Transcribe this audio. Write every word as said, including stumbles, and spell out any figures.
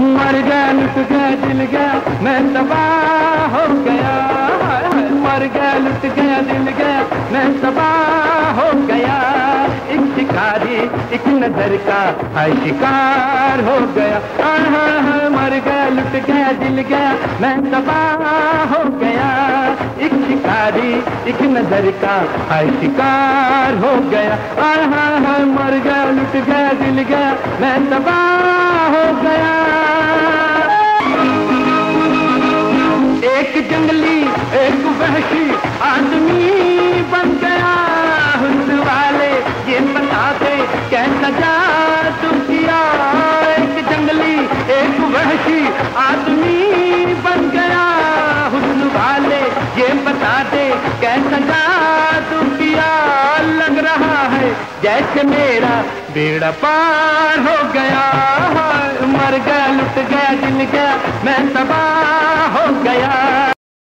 मर गया लुट गया दिल गया मैं तबाह हो गया। मर गया लुट गया दिल गया मैं तबाह हो गया। एक शिकारी एक नजर का है शिकार हो गया। मर गया लुट गया दिल गया मैं तबाह हो गया। एक शिकारी एक नजर का है शिकार हो गया। मर गया लुट गया दिल गया मैं तबाह हो गया। एक जंगली एक वहशी आदमी बन गया। हुस्न वाले ये बताते कैसा जादू किया। एक जंगली एक वहशी आदमी बन गया। हुस्न वाले ये बताते कैसा जादू किया। लग रहा है जैसे मेरा बेड़ा पार हो गया। मर गया लुट गया दिल गया मैं तबाह हो गया।